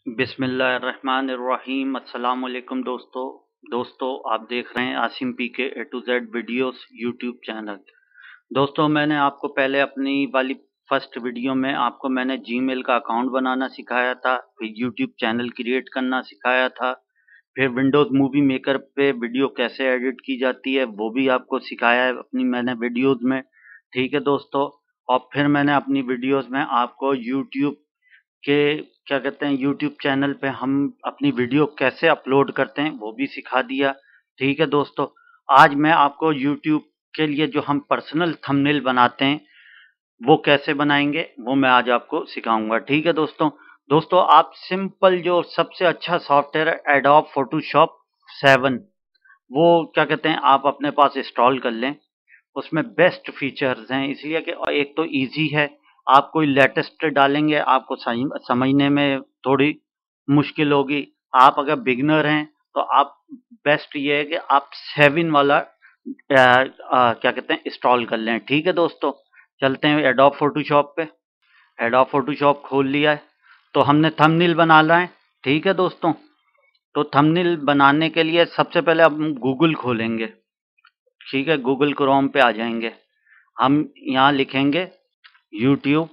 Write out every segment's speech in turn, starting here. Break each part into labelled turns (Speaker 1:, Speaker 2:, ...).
Speaker 1: बिस्मिल्लाहिर्रहमानिर्रहीम। अस्सलाम वालेकुम दोस्तों आप देख रहे हैं Asim P K A to Z videos YouTube channel. दोस्तों मैंने आपको पहले अपनी वाली फर्स्ट वीडियो में आपको मैंने जीमेल का अकाउंट बनाना सिखाया था, फिर यूट्यूब चैनल क्रिएट करना सिखाया था, फिर विंडोज़ मूवी मेकर पे वीडियो कैसे एडिट की जाती है वो भी आपको सिखाया है अपनी मैंने वीडियोज़ में। ठीक है दोस्तों, और फिर मैंने अपनी वीडियोज़ में आपको यूट्यूब के क्या कहते हैं यूट्यूब चैनल पे हम अपनी वीडियो कैसे अपलोड करते हैं वो भी सिखा दिया। ठीक है दोस्तों, आज मैं आपको यूट्यूब के लिए जो हम पर्सनल थंबनेल बनाते हैं वो कैसे बनाएंगे वो मैं आज आपको सिखाऊंगा। ठीक है दोस्तों आप सिंपल जो सबसे अच्छा सॉफ्टवेयर है एडोब फोटोशॉप 7, वो क्या कहते हैं आप अपने पास इंस्टॉल कर लें। उसमें बेस्ट फीचर्स हैं इसलिए कि एक तो इजी है, आप कोई लेटेस्ट डालेंगे आपको समझने में थोड़ी मुश्किल होगी। आप अगर बिगनर हैं तो आप बेस्ट ये है कि आप 7 वाला क्या कहते हैं इंस्टॉल कर लें। ठीक है दोस्तों, चलते हैं एडोब फोटोशॉप पे। एडोब फोटोशॉप खोल लिया है तो हमने थंबनेल बनाना है। ठीक है दोस्तों, तो थंबनेल बनाने के लिए सबसे पहले हम गूगल खोलेंगे। ठीक है, गूगल क्रोम पे आ जाएंगे, हम यहाँ लिखेंगे यूट्यूब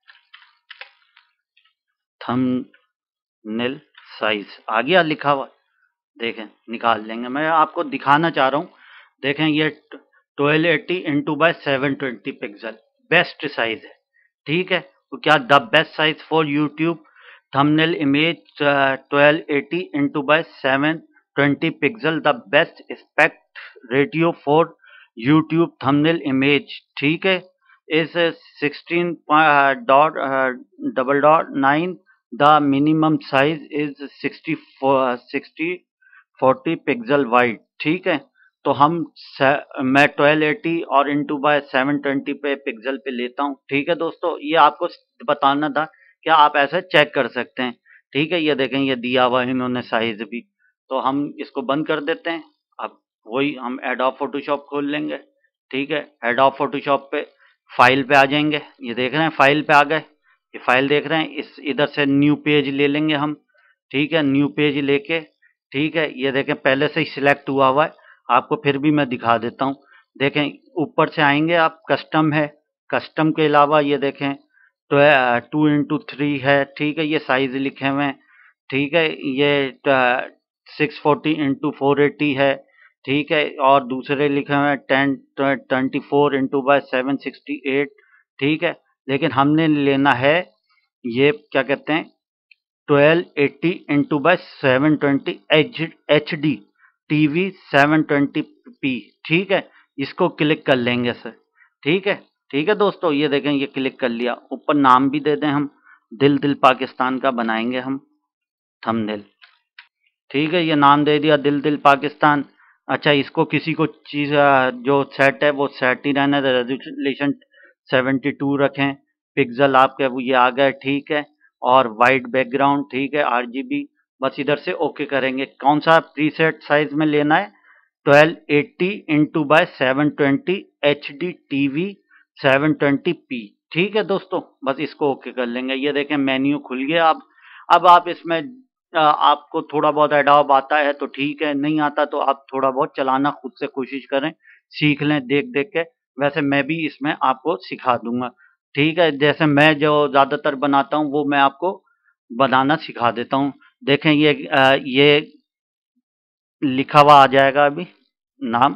Speaker 1: थंबनेल साइज, आ गया लिखा हुआ, देखें निकाल लेंगे। मैं आपको दिखाना चाह रहा हूँ, देखें ये 1280 into by 720 pixel best size है। ठीक है, तो क्या the best size for YouTube thumbnail image 1280 into by 720 pixel the best aspect ratio for YouTube thumbnail image. ठीक है, is 16.9, the minimum size is 40 pixel wide. ठीक है, तो मैं 1280 और इंटू बाय 720 पे पिक्सल पे लेता हूँ। ठीक है दोस्तों, ये आपको बताना था कि आप ऐसे चेक कर सकते हैं। ठीक है, ये देखें ये दिया हुआ इन्होंने साइज भी, तो हम इसको बंद कर देते हैं। अब वही हम एडोब फोटोशॉप खोल लेंगे। ठीक है, एडोब फोटोशॉप पे फाइल पे आ जाएंगे, ये देख रहे हैं फाइल पे आ गए, ये फाइल देख रहे हैं, इस इधर से न्यू पेज ले लेंगे हम। ठीक है, न्यू पेज लेके, ठीक है ये देखें पहले से ही सिलेक्ट हुआ हुआ है, आपको फिर भी मैं दिखा देता हूँ। देखें ऊपर से आएंगे आप, कस्टम है, कस्टम के अलावा ये देखें तो 2x3 है। ठीक है, ये साइज लिखे हुए हैं। ठीक है, ये 640x480 है। ठीक है, और दूसरे लिखे हुए हैं 1024x/768। ठीक है, लेकिन हमने लेना है ये क्या कहते हैं 1280 into by 720 HD TV 720p। ठीक है, इसको क्लिक कर लेंगे सर। ठीक है दोस्तों, ये देखें ये क्लिक कर लिया। ऊपर नाम भी दे दें हम, दिल पाकिस्तान का बनाएंगे हम थंबनेल। ठीक है, ये नाम दे दिया दिल पाकिस्तान। अच्छा, इसको किसी को चीज़ जो सेट है वो सेट ही रहना है, रेजोल्यूशन 72 रखें, पिक्सल आपके वो ये आ गए। ठीक है, और वाइट बैकग्राउंड, ठीक है RGB, बस इधर से ओके करेंगे। कौन सा प्रीसेट साइज में लेना है 1280 into by 720 HD TV 720p। ठीक है दोस्तों, बस इसको ओके कर लेंगे। ये देखें मेन्यू खुल गया। अब आप इसमें आपको थोड़ा बहुत एडोब आता है तो ठीक है, नहीं आता तो आप थोड़ा बहुत चलाना खुद से कोशिश करें, सीख लें देख के। वैसे मैं भी इसमें आपको सिखा दूंगा। ठीक है, जैसे मैं जो ज़्यादातर बनाता हूँ वो मैं आपको बनाना सिखा देता हूँ। देखें ये लिखा हुआ आ जाएगा अभी नाम,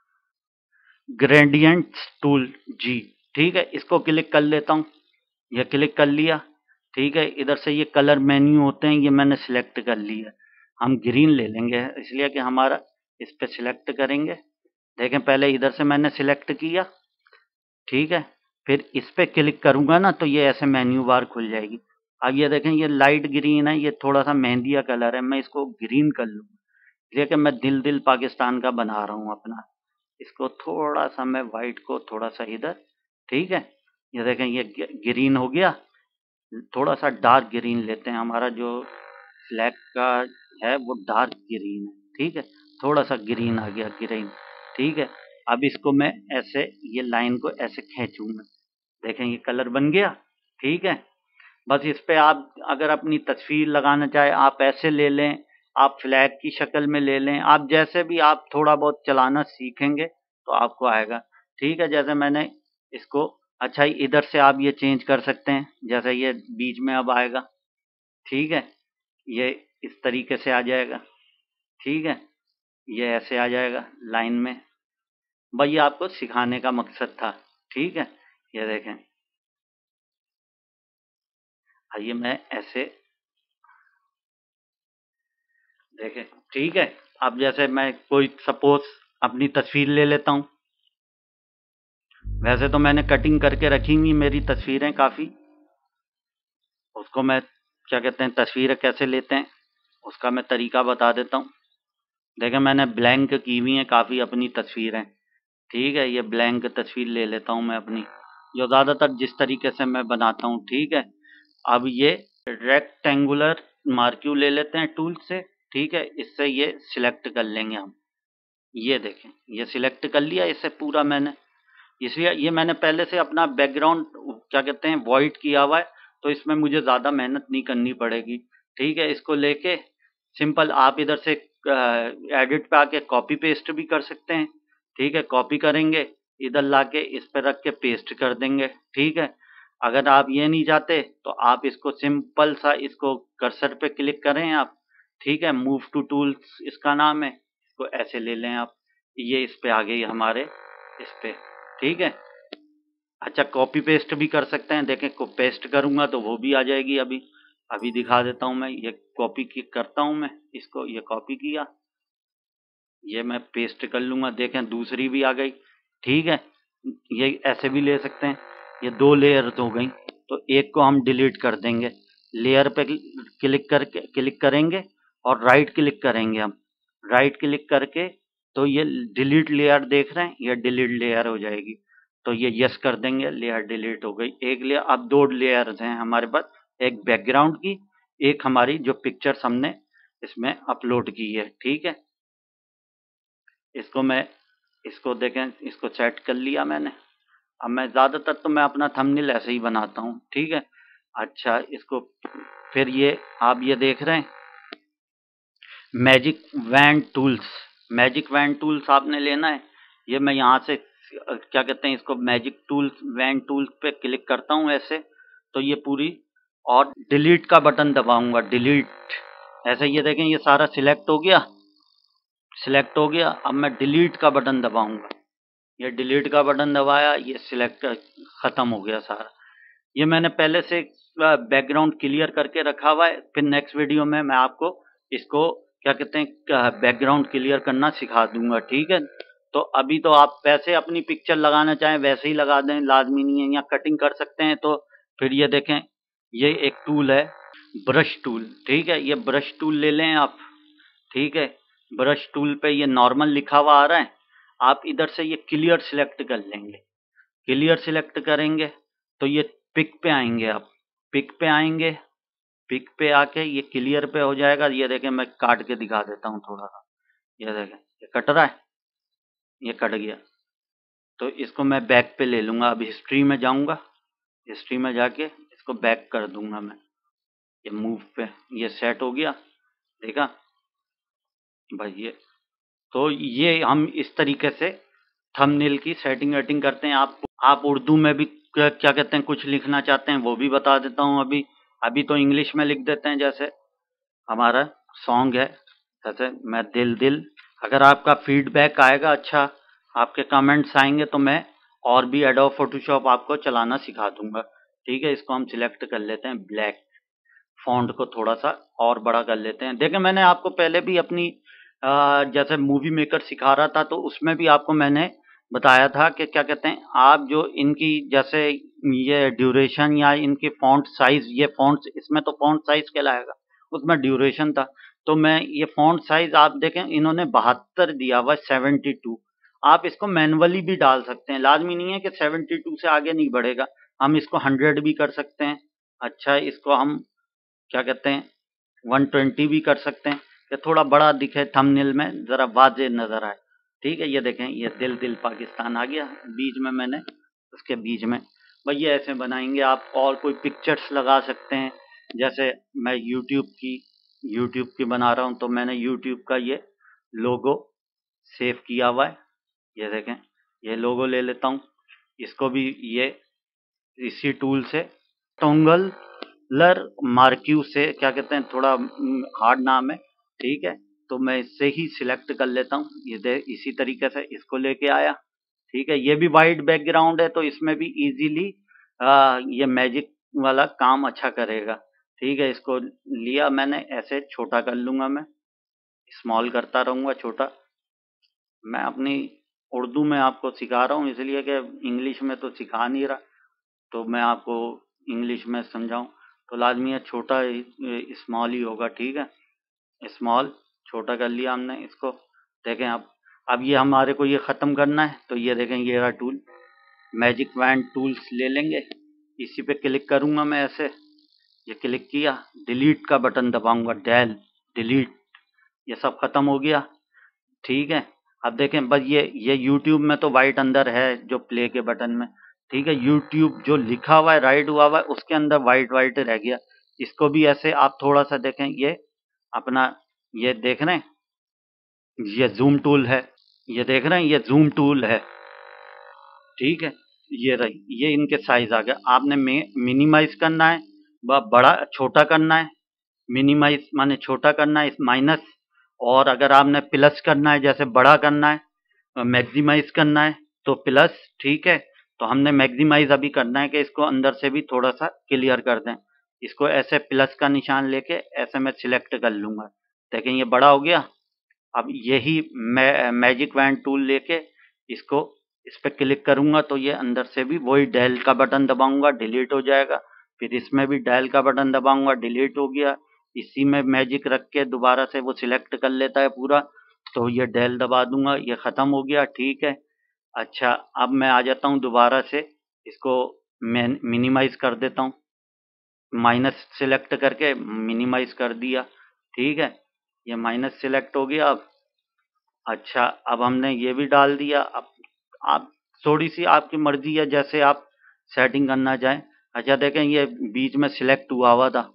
Speaker 1: ग्रेडियंट टूल जी। ठीक है, इसको क्लिक कर लेता हूँ, ये क्लिक कर लिया। ठीक है, इधर से ये कलर मेन्यू होते हैं, ये मैंने सिलेक्ट कर लिया। हम ग्रीन ले लेंगे इसलिए कि हमारा इस पे सिलेक्ट करेंगे। देखें पहले इधर से मैंने सिलेक्ट किया। ठीक है, फिर इस पे क्लिक करूंगा ना तो ये ऐसे मेन्यू बार खुल जाएगी। अब ये देखें ये लाइट ग्रीन है, ये थोड़ा सा मेहंदिया कलर है, मैं इसको ग्रीन कर लूँगा इसलिए कि मैं दिल पाकिस्तान का बना रहा हूँ अपना। इसको थोड़ा सा मैं वाइट को थोड़ा सा इधर, ठीक है ये देखें ये ग्रीन हो गया। थोड़ा सा डार्क ग्रीन लेते हैं, हमारा जो फ्लैग का है वो डार्क ग्रीन है। ठीक है, थोड़ा सा ग्रीन आ गया ग्रीन। ठीक है, अब इसको मैं ऐसे ये लाइन को ऐसे खींचूंगा, देखें ये कलर बन गया। ठीक है, बस इस पे आप अगर अपनी तस्वीर लगाना चाहे आप ऐसे ले लें, आप फ्लैग की शक्ल में ले लें, आप जैसे भी आप थोड़ा बहुत चलाना सीखेंगे तो आपको आएगा। ठीक है, जैसे मैंने इसको अच्छा इधर से आप ये चेंज कर सकते हैं, जैसे ये बीच में अब आएगा। ठीक है, ये इस तरीके से आ जाएगा। ठीक है, ये ऐसे आ जाएगा लाइन में। भाई ये आपको सिखाने का मकसद था। ठीक है, ये देखें, आइए मैं ऐसे देखें। ठीक है, अब जैसे मैं कोई सपोज अपनी तस्वीर ले लेता हूँ। वैसे तो मैंने कटिंग करके रखी हुई मेरी तस्वीरें काफ़ी, उसको मैं क्या कहते हैं तस्वीरें कैसे लेते हैं उसका मैं तरीका बता देता हूँ। देखें, मैंने ब्लैंक की हुई हैं काफ़ी अपनी तस्वीरें। ठीक है, ये ब्लैंक तस्वीर ले लेता हूँ मैं अपनी, जो ज़्यादातर जिस तरीके से मैं बनाता हूँ। ठीक है, अब ये रेक्टेंगुलर मार्क्यू ले लेते हैं टूल से। ठीक है, इससे ये सिलेक्ट कर लेंगे हम। ये देखें, ये सिलेक्ट कर लिया इससे पूरा मैंने, इसलिए ये मैंने पहले से अपना बैकग्राउंड क्या कहते हैं वॉइड किया हुआ है, तो इसमें मुझे ज़्यादा मेहनत नहीं करनी पड़ेगी। ठीक है, इसको लेके सिंपल आप इधर से एडिट पे आके कॉपी पेस्ट भी कर सकते हैं। ठीक है, कॉपी करेंगे, इधर लाके इस पे रख के पेस्ट कर देंगे। ठीक है, अगर आप ये नहीं चाहते तो आप इसको सिंपल सा इसको कर्सर पे क्लिक करें आप। ठीक है, मूव टू टूल्स इसका नाम है, इसको ऐसे ले लें आप। ये इस पे आ गई हमारे इस पे। ठीक है, अच्छा कॉपी पेस्ट भी कर सकते हैं। देखें, को पेस्ट करूंगा तो वो भी आ जाएगी। अभी अभी दिखा देता हूँ मैं, ये कॉपी करता हूँ मैं इसको, ये कॉपी किया, ये मैं पेस्ट कर लूंगा। देखें, दूसरी भी आ गई। ठीक है, ये ऐसे भी ले सकते हैं। ये दो लेयर हो गई, तो एक को हम डिलीट कर देंगे। लेयर पे क्लिक करेंगे और राइट क्लिक करेंगे हम। राइट क्लिक करके तो ये डिलीट लेयर देख रहे हैं, ये डिलीट लेयर हो जाएगी। तो ये यस कर देंगे, लेयर डिलीट हो गई। एक लेयर, अब दो लेयर्स हैं हमारे पास, एक बैकग्राउंड की, एक हमारी जो पिक्चर्स हमने इसमें अपलोड की है। ठीक है, इसको देखें, इसको सेट कर लिया मैंने। अब मैं ज़्यादातर तो मैं अपना थंबनेल ऐसे ही बनाता हूँ। ठीक है, अच्छा इसको फिर ये आप ये देख रहे हैं magic wand tools. Magic wand tools आपने लेना है। ये मैं यहाँ से क्या कहते हैं इसको मैजिक टूल्स वैन टूल्स पे क्लिक करता हूँ ऐसे, तो ये पूरी, और डिलीट का बटन दबाऊंगा, डिलीट। ऐसे ये देखें, ये सारा सिलेक्ट हो गया, सिलेक्ट हो गया। अब मैं डिलीट का बटन दबाऊंगा, ये डिलीट का बटन दबाया, ये सिलेक्ट खत्म हो गया सारा। ये मैंने पहले से बैकग्राउंड क्लियर करके रखा हुआ है। फिर नेक्स्ट वीडियो में मैं आपको इसको क्या कहते हैं बैकग्राउंड क्लियर करना सिखा दूंगा। ठीक है, तो अभी तो आप वैसे अपनी पिक्चर लगाना चाहें वैसे ही लगा दें, लाजमी नहीं है, या कटिंग कर सकते हैं। तो फिर ये देखें, ये एक टूल है ब्रश टूल। ठीक है, ये ब्रश टूल ले लें आप। ठीक है, ब्रश टूल पे ये नॉर्मल लिखा हुआ आ रहा है, आप इधर से ये क्लियर सिलेक्ट कर लेंगे। क्लियर सिलेक्ट करेंगे तो ये पिक पे आएंगे आप, पिक पे आएंगे, पिक पे आके ये क्लियर पे हो जाएगा। ये देखें, मैं काट के दिखा देता हूँ थोड़ा सा। ये देखें, ये कट रहा है, ये कट गया। तो इसको मैं बैक पे ले लूंगा। अब हिस्ट्री में जाऊंगा, हिस्ट्री में जाके इसको बैक कर दूंगा मैं। ये मूव पे ये सेट हो गया, देखा भाई। ये तो ये हम इस तरीके से थंबनेल की सेटिंग वेटिंग करते हैं। आप उर्दू में भी क्या कहते हैं कुछ लिखना चाहते हैं वो भी बता देता हूँ। अभी अभी तो इंग्लिश में लिख देते हैं, जैसे हमारा सॉन्ग है, जैसे मैं दिल दिल। अगर आपका फीडबैक आएगा, अच्छा आपके कमेंट्स आएंगे, तो मैं और भी एडोब फोटोशॉप आपको चलाना सिखा दूंगा। ठीक है, इसको हम सिलेक्ट कर लेते हैं ब्लैक, फॉन्ट को थोड़ा सा और बड़ा कर लेते हैं। देखिए, मैंने आपको पहले भी अपनी जैसे मूवी मेकर सिखा रहा था, तो उसमें भी आपको मैंने बताया था कि क्या कहते हैं आप जो इनकी जैसे ये ड्यूरेशन या इनकी फॉन्ट साइज, ये फॉन्ट इसमें तो फॉन्ट साइज कहलाएगा, उसमें ड्यूरेशन था। तो मैं ये फॉन्ट साइज आप देखें, इन्होंने 72 दिया हुआ है, 72। आप इसको मैनुअली भी डाल सकते हैं, लाजमी नहीं है कि 72 से आगे नहीं बढ़ेगा। हम इसको 100 भी कर सकते हैं। अच्छा, इसको हम क्या कहते हैं 120 भी कर सकते हैं, कि थोड़ा बड़ा दिखे थंबनेल में, ज़रा वाज़ेह नज़र आए। ठीक है, ये देखें, ये दिल दिल पाकिस्तान आ गया बीच में, मैंने उसके बीच में भाई ये ऐसे बनाएंगे आप। और कोई पिक्चर्स लगा सकते हैं, जैसे मैं यूट्यूब की बना रहा हूँ, तो मैंने यूट्यूब का ये लोगो सेव किया हुआ है। ये देखें, ये लोगो ले लेता हूँ, इसको भी ये इसी टूल से टोंगलर मार्क्यू से, क्या कहते हैं, थोड़ा हार्ड नाम है, ठीक है, तो मैं इससे ही सिलेक्ट कर लेता हूँ। ये इसी तरीके से इसको लेके आया, ठीक है। ये भी वाइट बैकग्राउंड है, तो इसमें भी इजीली ये मैजिक वाला काम अच्छा करेगा, ठीक है। इसको लिया मैंने, ऐसे छोटा कर लूंगा, मैं स्मॉल करता रहूंगा छोटा। मैं अपनी उर्दू में आपको सिखा रहा हूँ, इसलिए कि इंग्लिश में तो सिखा नहीं रहा, तो मैं आपको इंग्लिश में समझाऊं, तो लाजमी है छोटा स्मॉल ही होगा, ठीक है। स्मॉल छोटा कर लिया हमने इसको। देखें अब ये हमारे को ये ख़त्म करना है, तो ये देखें, ये रहा टूल, मैजिक वैन टूल्स ले लेंगे, इसी पे क्लिक करूंगा मैं ऐसे। ये क्लिक किया, डिलीट का बटन दबाऊंगा, डेल डिलीट, ये सब ख़त्म हो गया, ठीक है। अब देखें बस ये यूट्यूब में तो वाइट अंदर है जो प्ले के बटन में, ठीक है। यूट्यूब जो लिखा हुआ है, राइट हुआ हुआ है, उसके अंदर वाइट वाइट रह गया। इसको भी ऐसे आप थोड़ा सा देखें, ये अपना, ये देख रहे हैं, ये जूम टूल है, ये देख रहे हैं, ये जूम टूल है, ठीक है। ये रही, ये इनके साइज आ गया। आपने मिनिमाइज करना है, बड़ा छोटा करना है, मिनिमाइज माने छोटा करना है, माइनस, और अगर आपने प्लस करना है, जैसे बड़ा करना है, मैक्सिमाइज करना है, तो प्लस, ठीक है। तो हमने मैक्सिमाइज अभी करना है कि इसको अंदर से भी थोड़ा सा क्लियर कर दें। इसको ऐसे प्लस का निशान लेके ऐसे मैं सिलेक्ट कर लूंगा, देखें ये बड़ा हो गया। अब यही मैजिक वैन टूल लेके इसको इस पर क्लिक करूंगा, तो ये अंदर से भी वही डेल का बटन दबाऊंगा, डिलीट हो जाएगा। फिर इसमें भी डेल का बटन दबाऊंगा, डिलीट हो गया। इसी में मैजिक रख के दोबारा से वो सिलेक्ट कर लेता है पूरा, तो ये डेल दबा दूंगा, ये ख़त्म हो गया, ठीक है। अच्छा, अब मैं आ जाता हूँ दोबारा से, इसको मैं मिनिमाइज कर देता हूँ, माइनस सिलेक्ट करके मिनिमाइज कर दिया, ठीक है। ये माइनस सिलेक्ट हो गया अब। अच्छा, अब हमने ये भी डाल दिया। अब आप थोड़ी सी आपकी मर्जी है, जैसे आप सेटिंग करना चाहें। अच्छा देखें, ये बीच में सिलेक्ट हुआ हुआ था,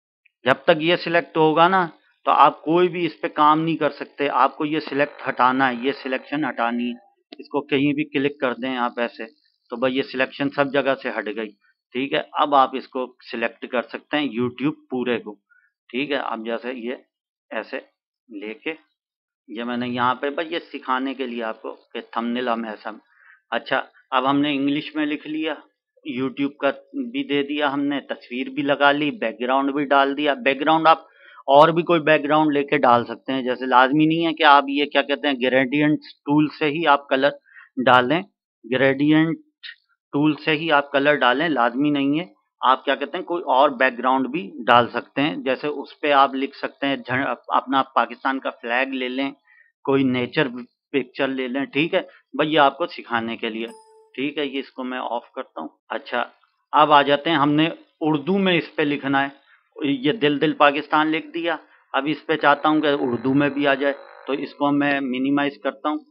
Speaker 1: जब तक ये सिलेक्ट होगा ना, तो आप कोई भी इस पे काम नहीं कर सकते। आपको ये सिलेक्ट हटाना है, ये सिलेक्शन हटानी है। इसको कहीं भी क्लिक कर दें आप ऐसे, तो भाई ये सिलेक्शन सब जगह से हट गई, ठीक है। अब आप इसको सिलेक्ट कर सकते हैं यूट्यूब पूरे को, ठीक है। अब जैसे ये ऐसे लेके, ये मैंने यहाँ पे बस ये सिखाने के लिए आपको कि थंबनेल हम ऐसा। अच्छा, अब हमने इंग्लिश में लिख लिया, यूट्यूब का भी दे दिया हमने, तस्वीर भी लगा ली, बैकग्राउंड भी डाल दिया। बैकग्राउंड आप और भी कोई बैकग्राउंड लेके डाल सकते हैं, जैसे लाजमी नहीं है कि आप ये क्या कहते हैं, ग्रेडियंट टूल से ही आप कलर डालें, ग्रेडियंट टूल से ही आप कलर डालें, लाजमी नहीं है। आप क्या कहते हैं, कोई और बैकग्राउंड भी डाल सकते हैं, जैसे उस पर आप लिख सकते हैं अपना पाकिस्तान का फ्लैग ले लें, कोई नेचर पिक्चर ले लें, ठीक है। भाई ये आपको सिखाने के लिए, ठीक है। ये इसको मैं ऑफ करता हूँ। अच्छा, अब आ जाते हैं, हमने उर्दू में इस पे लिखना है, ये दिल दिल पाकिस्तान लिख दिया। अब इस पे चाहता हूँ कि उर्दू में भी आ जाए, तो इसको मैं मिनिमाइज करता हूँ।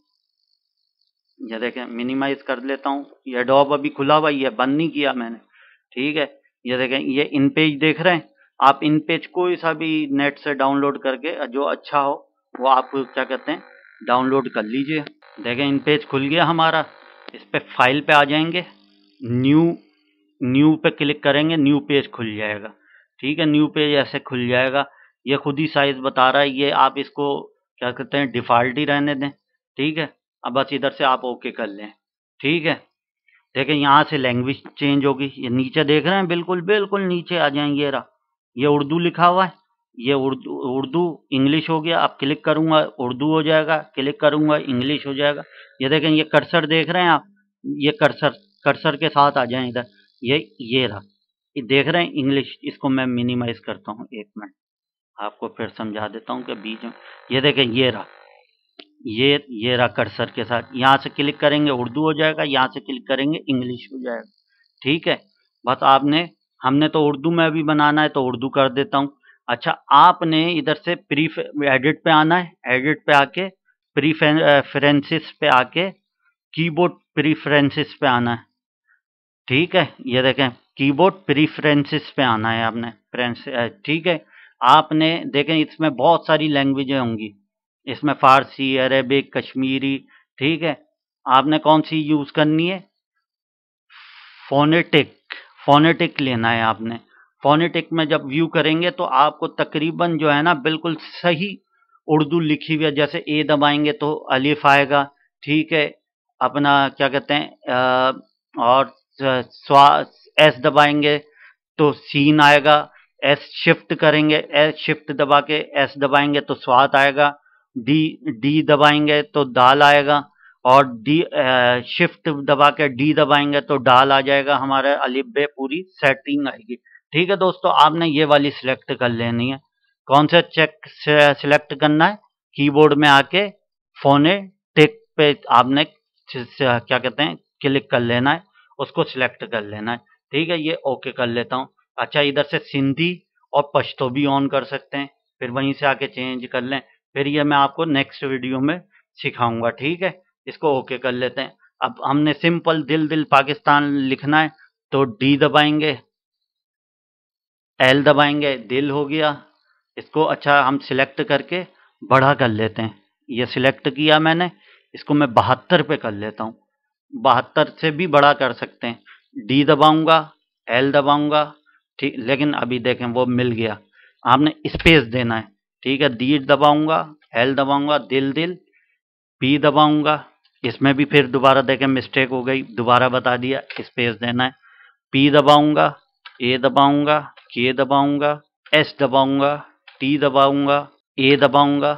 Speaker 1: ये देखें, मिनिमाइज कर लेता हूँ। ये एडोब अभी खुला हुआ, ये बंद नहीं किया मैंने, ठीक है। ये देखें, ये इन पेज देख रहे हैं आप, इन पेज कोई सा भी नेट से डाउनलोड करके जो अच्छा हो वो आप क्या कहते हैं, डाउनलोड कर लीजिए। देखें, इन पेज खुल गया हमारा। इस पे फाइल पे आ जाएंगे, न्यू न्यू पे क्लिक करेंगे, न्यू पेज खुल जाएगा, ठीक है। न्यू पेज ऐसे खुल जाएगा। ये खुद ही साइज बता रहा है, ये आप इसको क्या कहते हैं, डिफ़ॉल्ट ही रहने दें, ठीक है। अब बस इधर से आप ओके कर लें, ठीक है। देखें, यहाँ से लैंग्वेज चेंज होगी, ये नीचे देख रहे हैं, बिल्कुल बिल्कुल नीचे आ जाएंगे। ये रहा, ये उर्दू लिखा हुआ है, ये उर्दू उर्दू इंग्लिश हो गया। अब क्लिक करूंगा उर्दू हो जाएगा, क्लिक करूंगा इंग्लिश हो जाएगा। ये देखें, ये कर्सर देख रहे हैं आप, ये कर्सर कर्सर के साथ आ जाए इधर। ये रहा, ये देख रहे हैं इंग्लिश। इसको मैं मिनिमाइज करता हूँ, एक मिनट आपको फिर समझा देता हूँ कि बीच में। ये देखें, ये रहा, ये रहा कर्सर के साथ। यहाँ से क्लिक करेंगे उर्दू हो जाएगा, यहाँ से क्लिक करेंगे इंग्लिश हो जाएगा, ठीक है। बस आपने हमने तो उर्दू में भी बनाना है, तो उर्दू कर देता हूँ। अच्छा, आपने इधर से एडिट पे आना है, एडिट पे आके प्रीफरेंसेस पे आके कीबोर्ड प्रीफरेंसेस पे आना है, ठीक है, ये देखें कीबोर्ड प्रीफरेंसेस पे आना है आपने ठीक है। आपने देखें इसमें बहुत सारी लैंग्वेजें होंगी, इसमें फारसी, अरेबिक, कश्मीरी, ठीक है। आपने कौन सी यूज करनी है? फोनेटिक, फोनेटिक लेना है आपने। फोनेटिक में जब व्यू करेंगे तो आपको तकरीबन जो है ना बिल्कुल सही उर्दू लिखी हुई है। जैसे ए दबाएंगे तो अलिफ आएगा, ठीक है। अपना क्या कहते हैं और स्वा एस दबाएंगे तो सीन आएगा। एस शिफ्ट करेंगे, एस शिफ्ट दबा के एस दबाएंगे तो स्वाद आएगा। डी डी दबाएंगे तो दाल आएगा। और डी शिफ्ट दबा के डी दबाएंगे तो डाल आ जाएगा। हमारे अलिफ बे पूरी सेटिंग आएगी। ठीक है दोस्तों, आपने ये वाली सिलेक्ट कर लेनी है। कौन सा चेक सिलेक्ट करना है? कीबोर्ड में आके फोनेटिक पे आपने क्या कहते हैं क्लिक कर लेना है, उसको सिलेक्ट कर लेना है। ठीक है, ये ओके कर लेता हूँ। अच्छा, इधर से सिंधी और पश्तो भी ऑन कर सकते हैं, फिर वहीं से आके चेंज कर लें। फिर ये मैं आपको नेक्स्ट वीडियो में सिखाऊंगा। ठीक है, इसको ओके कर लेते हैं। अब हमने सिंपल दिल दिल पाकिस्तान लिखना है तो डी दबाएंगे, एल दबाएंगे, दिल हो गया। इसको अच्छा हम सिलेक्ट करके बड़ा कर लेते हैं। ये सिलेक्ट किया मैंने, इसको मैं 72 पे कर लेता हूँ। 72 से भी बड़ा कर सकते हैं। डी दबाऊंगा, एल दबाऊंगा, ठीक। लेकिन अभी देखें वो मिल गया। आपने स्पेस देना है, ठीक है। डी दबाऊंगा, एल दबाऊंगा, दिल दिल, पी दबाऊंगा। इसमें भी फिर दोबारा देखें मिस्टेक हो गई, दोबारा बता दिया, स्पेस देना है। पी दबाऊंगा, ए दबाऊंगा, के दबाऊंगा, एस दबाऊंगा, टी दबाऊंगा, ए दबाऊंगा,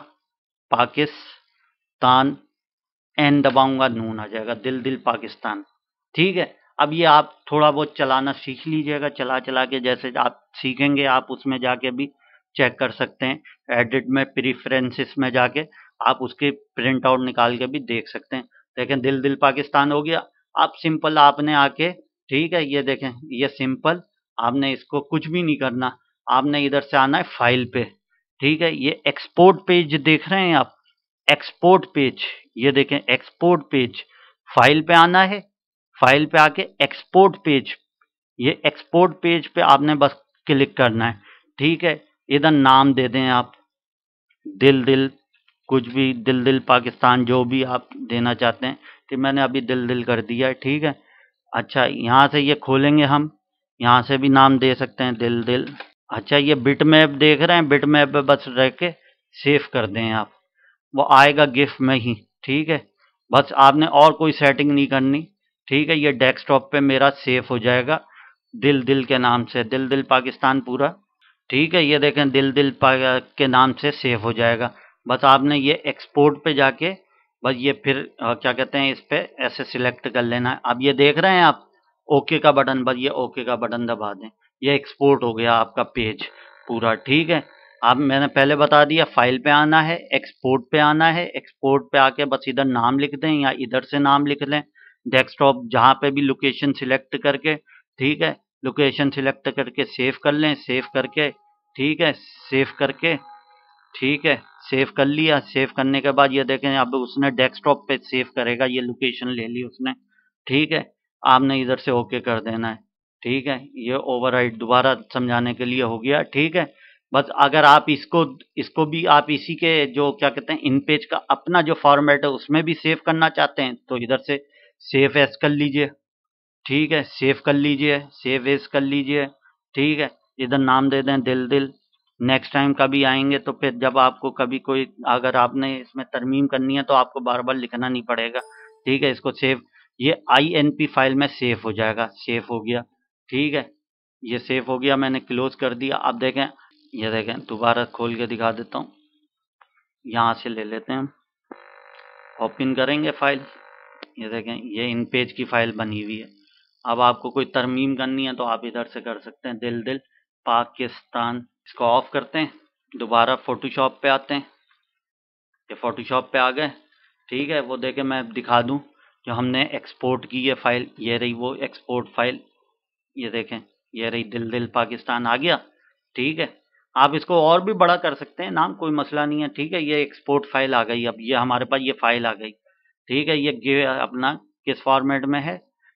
Speaker 1: पाकिस्तान, एन दबाऊंगा, नून आ जाएगा, दिल दिल पाकिस्तान। ठीक है, अब ये आप थोड़ा बहुत चलाना सीख लीजिएगा। चला चला के जैसे आप सीखेंगे, आप उसमें जाके भी चेक कर सकते हैं। एडिट में प्रीफरेंसेस में जाके आप उसके प्रिंट आउट निकाल के भी देख सकते हैं। देखें दिल दिल पाकिस्तान हो गया। आप सिंपल आपने आके, ठीक है, ये देखें, ये सिंपल आपने इसको कुछ भी नहीं करना। आपने इधर से आना है फाइल पे, ठीक है। ये एक्सपोर्ट पेज देख रहे हैं आप, एक्सपोर्ट पेज, ये देखें एक्सपोर्ट पेज। फाइल पे आना है, फाइल पे आके एक्सपोर्ट पेज, ये एक्सपोर्ट पेज पे आपने बस क्लिक करना है। ठीक है, इधर नाम दे दें आप, दिल दिल, कुछ भी, दिल दिल पाकिस्तान, जो भी आप देना चाहते हैं। कि मैंने अभी दिल दिल कर दिया है, ठीक है। अच्छा, यहाँ से ये खोलेंगे हम, यहाँ से भी नाम दे सकते हैं दिल दिल। अच्छा, ये बिट मैप देख रहे हैं, बिट मैप पे बस रह के सेव कर दें आप, वो आएगा गिफ में ही। ठीक है, बस आपने और कोई सेटिंग नहीं करनी। ठीक है, ये डेस्कटॉप पे मेरा सेव हो जाएगा दिल दिल के नाम से, दिल दिल पाकिस्तान पूरा। ठीक है, ये देखें दिल दिल के नाम से सेव हो जाएगा। बस आपने ये एक्सपोर्ट पे जाके बस ये फिर क्या कहते हैं, इस पे ऐसे सिलेक्ट कर लेना है। अब ये देख रहे हैं आप ओके का बटन, बस ये ओके का बटन दबा दें, ये एक्सपोर्ट हो गया आपका पेज पूरा। ठीक है, अब मैंने पहले बता दिया, फाइल पे आना है, एक्सपोर्ट पे आना है। एक्सपोर्ट पे आके बस इधर नाम लिख दें या इधर से नाम लिख लें, डेस्कटॉप जहाँ पे भी लोकेशन सिलेक्ट करके, ठीक है, लोकेशन सिलेक्ट करके सेव कर लें। सेव करके, ठीक है, सेव करके, ठीक है, सेव कर लिया। सेव करने के बाद ये देखें अब उसने डेस्कटॉप पे सेव करेगा, ये लोकेशन ले ली उसने। ठीक है, आपने इधर से ओके कर देना है। ठीक है, ये ओवरराइट दोबारा समझाने के लिए हो गया। ठीक है, बस अगर आप इसको इसको भी आप इसी के जो क्या कहते हैं इन पेज का अपना जो फॉर्मेट है उसमें भी सेव करना चाहते हैं तो इधर से सेव एज कर लीजिए। ठीक है, सेव कर लीजिए, सेव एज कर लीजिए। ठीक है, इधर नाम दे दें दिल दिल। नेक्स्ट टाइम कभी आएंगे तो फिर जब आपको कभी कोई, अगर आपने इसमें तरमीम करनी है तो आपको बार बार लिखना नहीं पड़ेगा। ठीक है, इसको सेव, ये INP फाइल में सेव हो जाएगा। सेव हो गया, ठीक है, ये सेव हो गया, मैंने क्लोज कर दिया। अब देखें, ये देखें, दोबारा खोल के दिखा देता हूँ। यहाँ से ले लेते हैं हम, ओपन करेंगे फाइल, ये देखें ये इन पेज की फाइल बनी हुई है। अब आपको कोई तरमीम करनी है तो आप इधर से कर सकते हैं, दिल दिल पाकिस्तान। इसको ऑफ करते हैं, दोबारा फोटोशॉप पे आते हैं। ये फोटोशॉप पे आ गए, ठीक है। वो देखें मैं दिखा दूं, जो हमने एक्सपोर्ट की है फाइल, ये रही वो एक्सपोर्ट फाइल, ये देखें, ये रही दिल दिल पाकिस्तान आ गया। ठीक है, आप इसको और भी बड़ा कर सकते हैं नाम, कोई मसला नहीं है। ठीक है, ये एक्सपोर्ट फाइल आ गई। अब ये हमारे पास ये फाइल आ गई। ठीक है, ये अपना किस फॉर्मेट में है,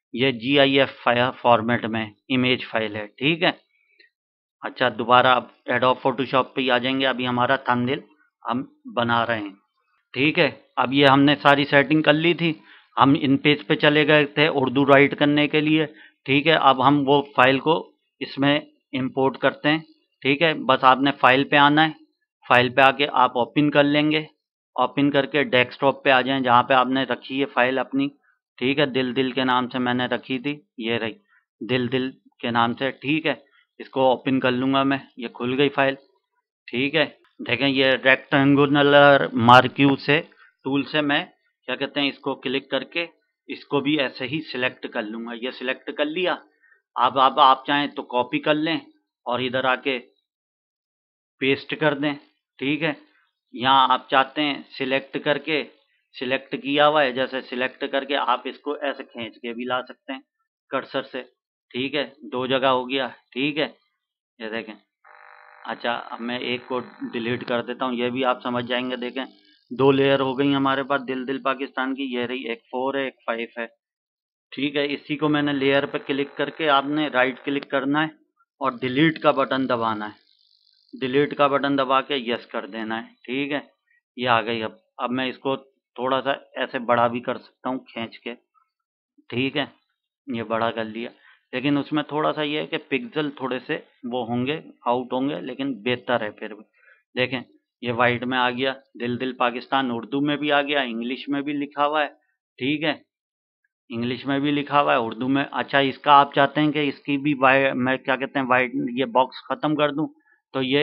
Speaker 1: ये GIF फॉर्मेट में इमेज फाइल है, ठीक है। अच्छा, दोबारा अब एडोब फोटोशॉप पे ही आ जाएंगे। अभी हमारा थंबनेल हम बना रहे हैं, ठीक है। अब ये हमने सारी सेटिंग कर ली थी, हम इन पेज पे चले गए थे उर्दू राइट करने के लिए, ठीक है। अब हम वो फाइल को इसमें इंपोर्ट करते हैं, ठीक है। बस आपने फाइल पे आना है, फाइल पे आके आप ओपन कर लेंगे, ओपन करके डेस्कटॉप पे आ जाएं जहाँ पे आपने रखी है फाइल अपनी, ठीक है। दिल दिल के नाम से मैंने रखी थी, ये रही दिल दिल के नाम से, ठीक है। इसको ओपन कर लूँगा मैं, ये खुल गई फाइल, ठीक है। देखें ये रेक्टेंगुलर मार्क्यू से टूल से मैं क्या कहते हैं इसको क्लिक करके इसको भी ऐसे ही सिलेक्ट कर लूँगा। ये सिलेक्ट कर लिया। अब आप चाहें तो कॉपी कर लें और इधर आके पेस्ट कर दें, ठीक है। यहाँ आप चाहते हैं सिलेक्ट करके, सिलेक्ट किया हुआ है, जैसे सिलेक्ट करके आप इसको ऐसे खींच के भी ला सकते हैं कर्सर से, ठीक है। 2 जगह हो गया, ठीक है, ये देखें। अच्छा, अब मैं एक को डिलीट कर देता हूँ, ये भी आप समझ जाएंगे। देखें 2 लेयर हो गई हमारे पास दिल दिल पाकिस्तान की, ये रही, एक 4 है एक 5 है, ठीक है। इसी को मैंने लेयर पे क्लिक करके आपने राइट क्लिक करना है और डिलीट का बटन दबाना है, डिलीट का बटन दबा के यस कर देना है, ठीक है। ये आ गई। अब मैं इसको थोड़ा सा ऐसे बड़ा भी कर सकता हूँ खींच के, ठीक है। ये बड़ा कर लिया, लेकिन उसमें थोड़ा सा ये है कि पिक्सल थोड़े से वो होंगे, आउट होंगे, लेकिन बेहतर है फिर भी। देखें ये वाइट में आ गया, दिल दिल पाकिस्तान उर्दू में भी आ गया, इंग्लिश में भी लिखा हुआ है, ठीक है। इंग्लिश में भी लिखा हुआ है, उर्दू में। अच्छा, इसका आप चाहते हैं कि इसकी भी मैं क्या कहते हैं वाइट ये बॉक्स खत्म कर दूं, तो ये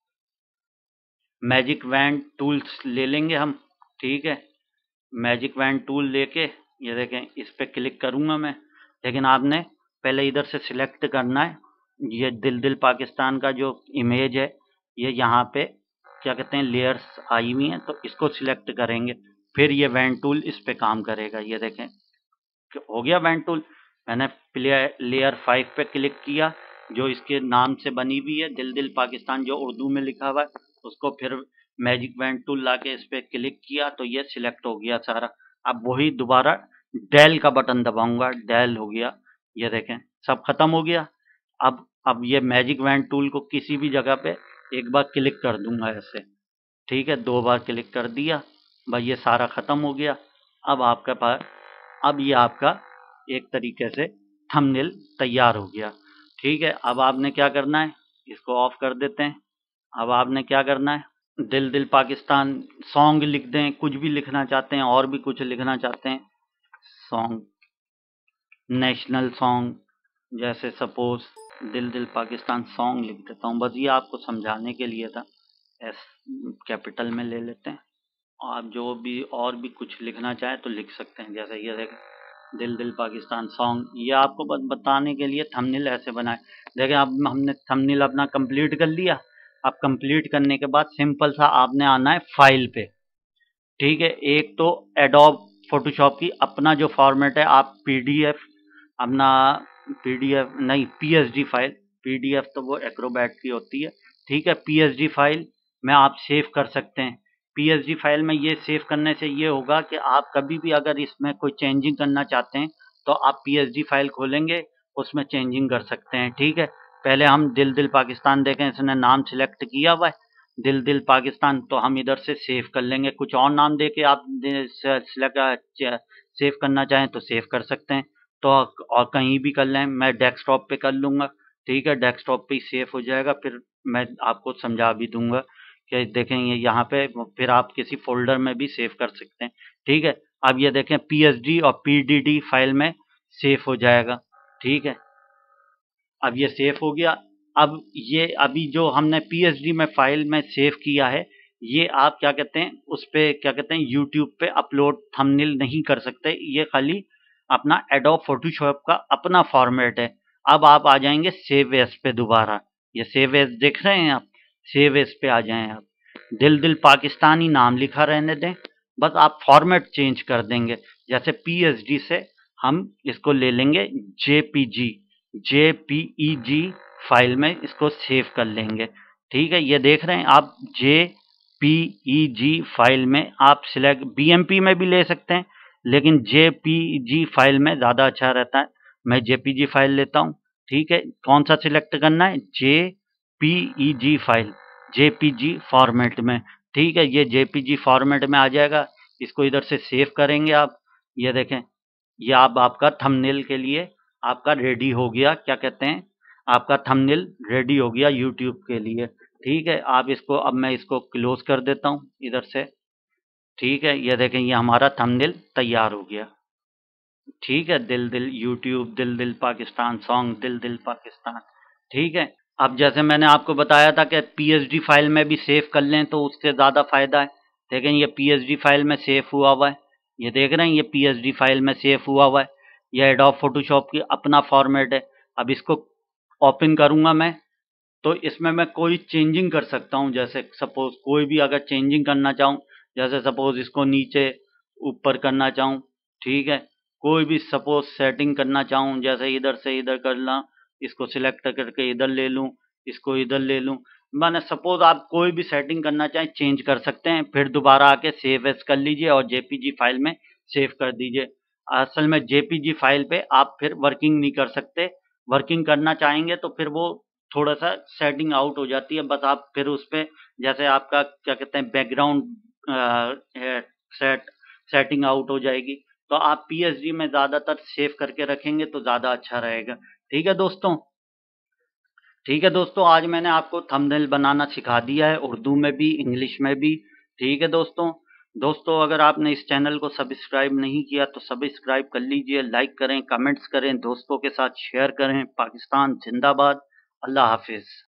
Speaker 1: मैजिक वैन टूल्स ले लेंगे हम, ठीक है। मैजिक वैन टूल लेके ये देखें इस पर क्लिक करूँगा मैं, लेकिन आपने पहले इधर से सिलेक्ट करना है। ये दिल दिल पाकिस्तान का जो इमेज है ये यहाँ पे क्या कहते हैं लेयर्स आई हुई हैं, तो इसको सिलेक्ट करेंगे, फिर ये वैन टूल इस पे काम करेगा। ये देखें हो गया वैन टूल। मैंने लेयर 5 पे क्लिक किया, जो इसके नाम से बनी हुई है दिल दिल पाकिस्तान जो उर्दू में लिखा हुआ है, उसको फिर मैजिक वैन टूल लाके इस पे क्लिक किया तो ये सिलेक्ट हो गया सारा। अब वही दोबारा डेल का बटन दबाऊंगा, डेल हो गया, ये देखें सब खत्म हो गया। अब ये मैजिक वैन टूल को किसी भी जगह पे एक बार क्लिक कर दूंगा ऐसे, ठीक है। 2 बार क्लिक कर दिया, भाई ये सारा खत्म हो गया। अब आपके पास अब ये आपका एक तरीके से थंबनेल तैयार हो गया, ठीक है। अब आपने क्या करना है, इसको ऑफ कर देते हैं। अब आपने क्या करना है, दिल दिल पाकिस्तान सॉन्ग लिख दें, कुछ भी लिखना चाहते हैं और भी कुछ लिखना चाहते हैं, सॉन्ग नेशनल सॉन्ग, जैसे सपोज दिल दिल पाकिस्तान सॉन्ग लिख देता हूँ, बस ये आपको समझाने के लिए था। एस कैपिटल में ले लेते हैं। आप जो भी और भी कुछ लिखना चाहें तो लिख सकते हैं, जैसे ये देखें दिल दिल पाकिस्तान सॉन्ग, ये आपको बस बताने के लिए थंबनेल ऐसे बनाए। देखें अब हमने थंबनेल अपना कंप्लीट कर लिया। अब कंप्लीट करने के बाद सिंपल सा आपने आना है फाइल पे, ठीक है। एक तो एडोब फोटोशॉप की अपना जो फॉर्मेट है, आप पीडीएफ अपना पीडीएफ नहीं पीएसडी फाइल, पीडीएफ तो वो एक्रोबैट की होती है, ठीक है। पीएसडी फाइल में आप सेव कर सकते हैं। पीएसडी फाइल में ये सेव करने से ये होगा कि आप कभी भी अगर इसमें कोई चेंजिंग करना चाहते हैं तो आप पीएसडी फाइल खोलेंगे, उसमें चेंजिंग कर सकते हैं, ठीक है। पहले हम दिल दिल पाकिस्तान देखें, इसने नाम सिलेक्ट किया हुआ है दिल दिल पाकिस्तान, तो हम इधर से सेव कर लेंगे। कुछ और नाम दे के आप सिलेक्ट सेव करना चाहें तो सेव कर सकते हैं, तो और कहीं भी कर लें। मैं डेस्कटॉप पे कर लूँगा, ठीक है। डेस्कटॉप पे ही सेव हो जाएगा, फिर मैं आपको समझा भी दूंगा कि देखें ये यहाँ पे, फिर आप किसी फोल्डर में भी सेव कर सकते हैं, ठीक है। अब ये देखें पीएसडी और पीडीडी फाइल में सेव हो जाएगा, ठीक है। अब ये सेव हो गया। अब ये अभी जो हमने पीएचडी में फाइल में सेव किया है, ये आप क्या कहते हैं उस पे क्या कहते हैं यूट्यूब पे अपलोड थंबनेल नहीं कर सकते, ये खाली अपना एडोब फोटोशॉप का अपना फॉर्मेट है। अब आप आ जाएंगे सेव एज पे दोबारा, ये सेव एज देख रहे हैं आप, सेव एज पे आ जाएं आप। दिल दिल पाकिस्तानी नाम लिखा रहने दें, बस आप फॉर्मेट चेंज कर देंगे। जैसे पीएचडी से हम इसको ले लेंगे जेपीजी, जेपीईजी फाइल में इसको सेव कर लेंगे, ठीक है। ये देख रहे हैं आप जेपीईजी फाइल में आप सिलेक्ट बीएमपी में भी ले सकते हैं, लेकिन जेपीजी फाइल में ज़्यादा अच्छा रहता है। मैं जेपीजी फाइल लेता हूँ। ठीक है, कौन सा सिलेक्ट करना है? जेपीईजी फाइल, जेपीजी फॉर्मेट में। ठीक है, ये जेपीजी फॉर्मेट में आ जाएगा। इसको इधर से सेव करेंगे आप। ये देखें, ये आपका थंबनेल के लिए आपका रेडी हो गया, क्या कहते हैं, आपका थंबनेल रेडी हो गया यूट्यूब के लिए। ठीक है, आप इसको, अब मैं इसको क्लोज कर देता हूँ इधर से। ठीक है, ये देखें, ये हमारा थंबनेल तैयार हो गया। ठीक है, दिल दिल यूट्यूब, दिल दिल पाकिस्तान सॉन्ग, दिल दिल पाकिस्तान। ठीक है, अब जैसे मैंने आपको बताया था कि पीएसडी फाइल में भी सेव कर लें तो उससे ज़्यादा फ़ायदा है। देखें, ये पीएसडी फाइल में सेव हुआ हुआ है। ये देख रहे हैं, ये पीएसडी फाइल में सेव हुआ हुआ है। ये एडोब फोटोशॉप की अपना फॉर्मेट है। अब इसको ओपन करूँगा मैं, तो इसमें मैं कोई चेंजिंग कर सकता हूँ। जैसे सपोज कोई भी अगर चेंजिंग करना चाहूँ, जैसे सपोज इसको नीचे ऊपर करना चाहूँ। ठीक है, कोई भी सपोज सेटिंग करना चाहूँ, जैसे इधर से इधर करना, इसको सिलेक्ट करके इधर ले लूँ, इसको इधर ले लूँ। माने सपोज आप कोई भी सेटिंग करना चाहें, चेंज कर सकते हैं। फिर दोबारा आके सेव एज कर लीजिए और जेपीजी फाइल में सेव कर दीजिए। असल में जेपीजी फाइल पे आप फिर वर्किंग नहीं कर सकते। वर्किंग करना चाहेंगे तो फिर वो थोड़ा सा सेटिंग आउट हो जाती है। बस आप फिर उस पर, जैसे आपका क्या कहते हैं, बैकग्राउंड सेटिंग आउट हो जाएगी। तो आप पीएसडी में ज़्यादातर सेव करके रखेंगे तो ज़्यादा अच्छा रहेगा। ठीक है दोस्तों। ठीक है दोस्तों, आज मैंने आपको थंबनेल बनाना सिखा दिया है, उर्दू में भी, इंग्लिश में भी। ठीक है दोस्तों। दोस्तों, अगर आपने इस चैनल को सब्सक्राइब नहीं किया तो सब्सक्राइब कर लीजिए, लाइक करें, कमेंट्स करें, दोस्तों के साथ शेयर करें। पाकिस्तान जिंदाबाद। अल्लाह हाफिज़।